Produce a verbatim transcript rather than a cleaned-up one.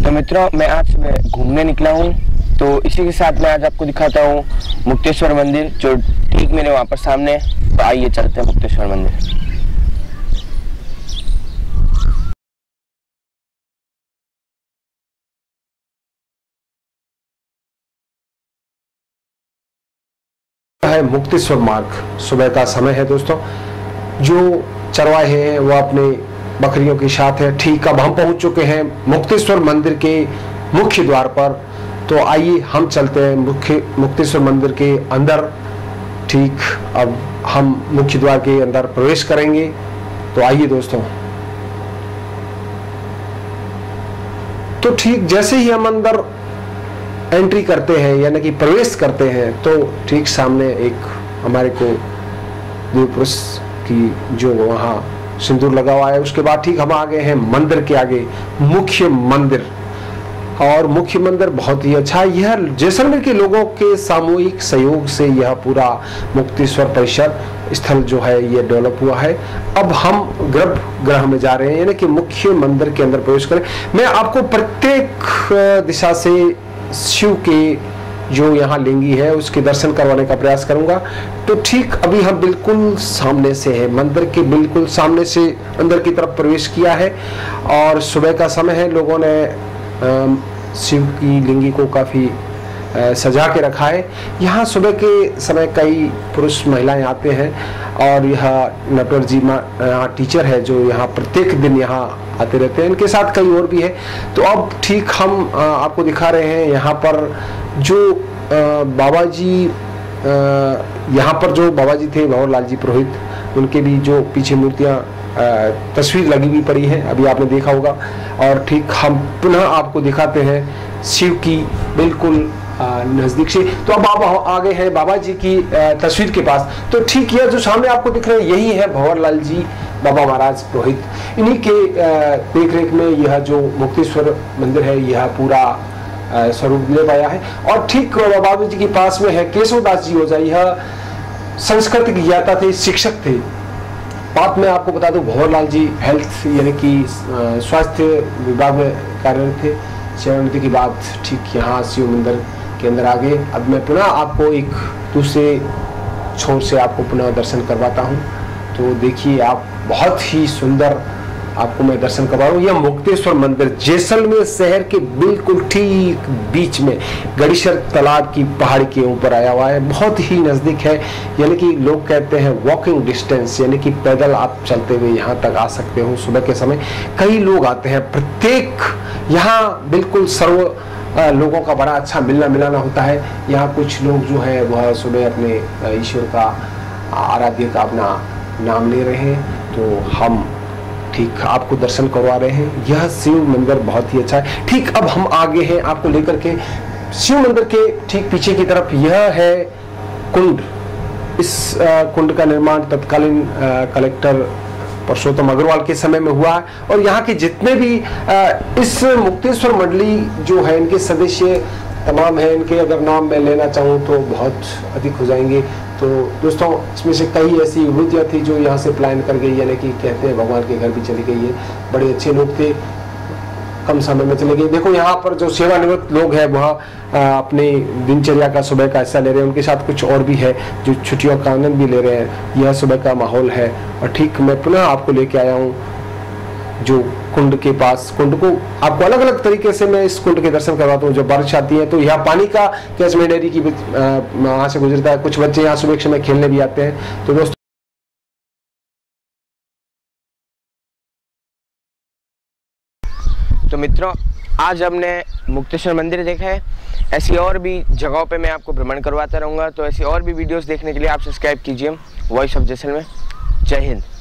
तो मित्रों, मैं आज सुबह घूमने निकला हूँ, तो इसी के साथ मैं आज आपको दिखाता हूँ मुक्तेश्वर मंदिर, जो ठीक मेरे वहाँ पर सामने है। तो आइए चलते हैं मुक्तेश्वर मंदिर। है मुक्तेश्वर मार्ग। सुबह का समय है दोस्तों। जो चरवाहे हैं वो अपने बकरियों के साथ है। ठीक अब हम पहुंच चुके हैं मुक्तेश्वर मंदिर के मुख्य द्वार पर। तो आइए हम चलते हैं मुख्य मुक्तेश्वर मंदिर के अंदर। ठीक अब हम मुख्य द्वार के अंदर प्रवेश करेंगे। तो आइए दोस्तों। तो ठीक जैसे ही हम अंदर एंट्री करते हैं यानी कि प्रवेश करते हैं, तो ठीक सामने एक हमारे को देव पुरुष की जो वहाँ सिंदूर लगा हुआ है। उसके बाद ठीक हम आ गए हैं मंदिर के आगे, मुख्य मंदिर। और मुख्य मंदिर बहुत ही अच्छा है। यह जैसलमेर के लोगों के सामूहिक सहयोग से यह पूरा मुक्तेश्वर परिसर स्थल जो है ये डेवलप हुआ है। अब हम गर्भगृह में जा रहे हैं यानी कि मुख्य मंदिर के अंदर प्रवेश करें। मैं आपको प्रत्येक दिशा से शिव के जो यहाँ लिंगी है उसके दर्शन करवाने का प्रयास करूंगा। तो ठीक अभी हम बिल्कुल सामने से है, मंदिर के बिल्कुल सामने से अंदर की तरफ प्रवेश किया है। और सुबह का समय है। लोगों ने शिव की लिंगी को काफी सजा के रखा है। यहाँ सुबह के समय कई पुरुष महिलाएं आते हैं और यह नटवर जी यहाँ टीचर है जो यहाँ प्रत्येक दिन यहाँ आते रहते हैं। इनके साथ कई और भी है। तो अब ठीक हम आपको दिखा रहे हैं यहाँ पर जो बाबा जी, यहाँ पर जो बाबा जी थे भंवर लाल जी पुरोहित, उनके भी जो पीछे मूर्तियाँ तस्वीर लगी हुई पड़ी है, अभी आपने देखा होगा। और ठीक हम पुनः आपको दिखाते हैं शिव की बिल्कुल नजदीक से। तो अब आप आ गए हैं बाबा जी की तस्वीर के पास। तो ठीक यह जो सामने आपको दिख रहे हैं यही है भंवर लाल जी बाबा महाराज पुरोहित। इन्हीं के देख रेख में यह जो मुक्तेश्वर मंदिर है यह पूरा स्वरूप ले पाया है। और ठीक बाबा जी के पास में है केशवदास जी ओझा। यह संस्कृत के ज्ञाता थे, शिक्षक थे। बात में आपको बता दूं भंवर लाल जी हेल्थ यानी कि स्वास्थ्य विभाग में कार्यरत थे। सेवानिवृत्ति की बात ठीक यहाँ शिव मंदिर के अंदर आ गए। अब मैं पुनः आपको एक दूसरे छोर से आपको पुनः दर्शन करवाता हूँ। तो देखिए आप, बहुत ही सुंदर आपको मैं दर्शन करवा रहा हूँ। यह मुक्तेश्वर मंदिर जैसलमेर शहर के बिल्कुल ठीक बीच में गड़ीसर तालाब की पहाड़ के ऊपर आया हुआ है। बहुत ही नजदीक है, यानी कि लोग कहते हैं वॉकिंग डिस्टेंस, यानी कि पैदल आप चलते हुए यहाँ तक आ सकते हो। सुबह के समय कई लोग आते हैं। प्रत्येक यहाँ बिल्कुल सर्व लोगों का बड़ा अच्छा मिलना मिलाना होता है। यहाँ कुछ लोग जो है वह सुबह अपने ईश्वर का आराध्य का अपना नाम ले रहे हैं। तो हम ठीक आपको दर्शन करवा रहे हैं। यह शिव मंदिर बहुत ही अच्छा है। ठीक अब हम आगे हैं आपको लेकर के शिव मंदिर के ठीक पीछे की तरफ। यह है कुंड। इस कुंड का निर्माण तत्कालीन कलेक्टर परसोत्तम अग्रवाल के समय में हुआ है। और यहाँ के जितने भी इस मुक्तेश्वर मंडली जो है इनके सदस्य तमाम हैं। इनके अगर नाम मैं लेना चाहूँ तो बहुत अधिक हो जाएंगे। तो दोस्तों इसमें से कई ऐसी विभूतियाँ थी जो यहाँ से प्लान कर गई, यानी कि कहते हैं भगवान के घर भी चली गई है। बड़े अच्छे लोग थे, कम समय में चले गए। देखो यहाँ पर जो सेवानिवृत्त लोग हैं वह अपने दिनचर्या का सुबह का हिस्सा ले रहे हैं। उनके साथ कुछ और भी है जो छुट्टियों का आनंद भी ले रहे हैं। यह सुबह का माहौल है। और ठीक मैं पुनः आपको लेके आया हूँ जो कुंड के पास। कुंड को आपको अलग अलग तरीके से मैं इस कुंड के दर्शन करवाता हूँ। जब बारिश आती है तो यहाँ पानी का कैचमेंट एरिया की वहाँ से गुजरता है। कुछ बच्चे यहाँ सुबह के समय खेलने भी आते हैं। तो दोस्तों तो मित्रों, आज हमने मुक्तेश्वर मंदिर देखा है। ऐसी और भी जगहों पे मैं आपको भ्रमण करवाता रहूँगा। तो ऐसी और भी वीडियोस देखने के लिए आप सब्सक्राइब कीजिए वॉइस ऑफ जैसलमेर। जय हिंद।